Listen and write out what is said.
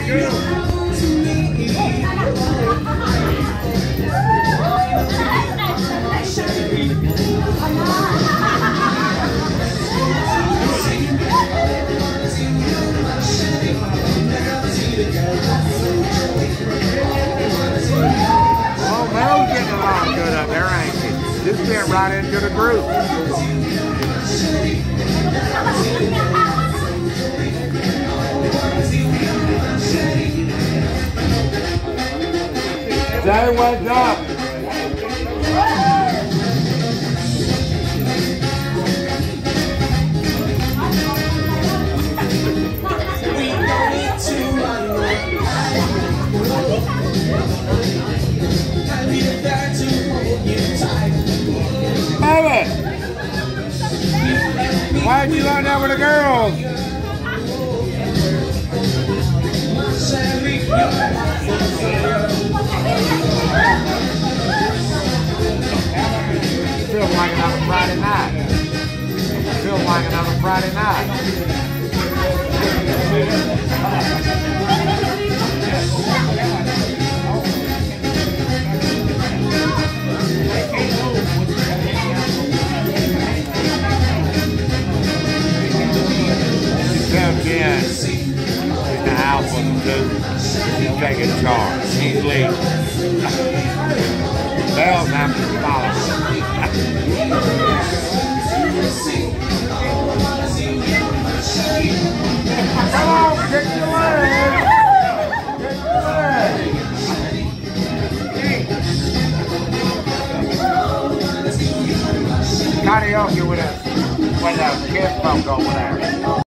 Oh, Mel's getting along good up there, ain't she? Just fit right into the group. Say what's up. Mama! Why'd you out there with the girls? Feels like another Friday night. Feels like another Friday night. Comes in the house with the dude. She's taking charge. She's leading. Bells have to follow. Come on, kick your leg. Kick your leg. Karaoke with a kids folk over there.